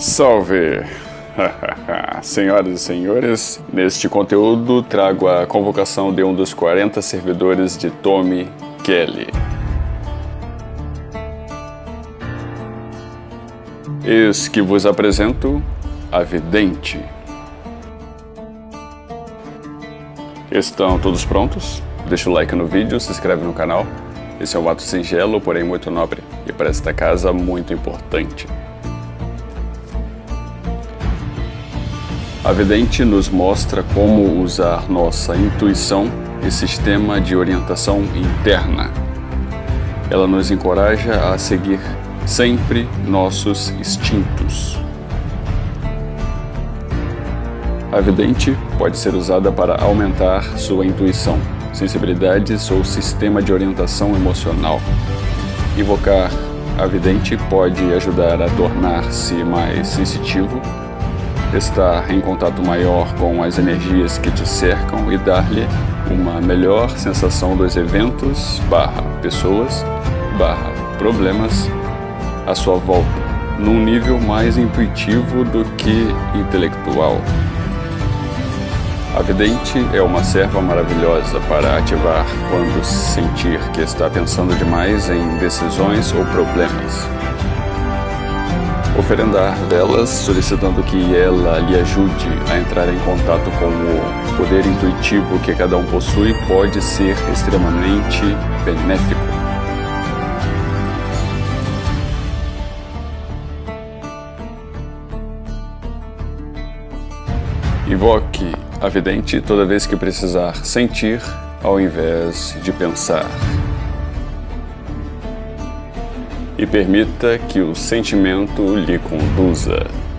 Salve! Senhoras e senhores, neste conteúdo trago a convocação de um dos 40 servidores de Tommy Kelly. Eis que vos apresento a Vidente. Estão todos prontos? Deixa o like no vídeo, se inscreve no canal. Esse é um ato singelo, porém muito nobre, e para esta casa muito importante. A Vidente nos mostra como usar nossa intuição e sistema de orientação interna. Ela nos encoraja a seguir sempre nossos instintos. A Vidente pode ser usada para aumentar sua intuição, sensibilidades ou sistema de orientação emocional. Invocar a Vidente pode ajudar a tornar-se mais sensitivo, estar em contato maior com as energias que te cercam e dar-lhe uma melhor sensação dos eventos, pessoas, problemas à sua volta, num nível mais intuitivo do que intelectual. A Vidente é uma serva maravilhosa para ativar quando sentir que está pensando demais em decisões ou problemas. Oferendar velas, solicitando que ela lhe ajude a entrar em contato com o poder intuitivo que cada um possui, pode ser extremamente benéfico. Invoque a Vidente toda vez que precisar sentir, ao invés de pensar. E permita que o sentimento lhe conduza.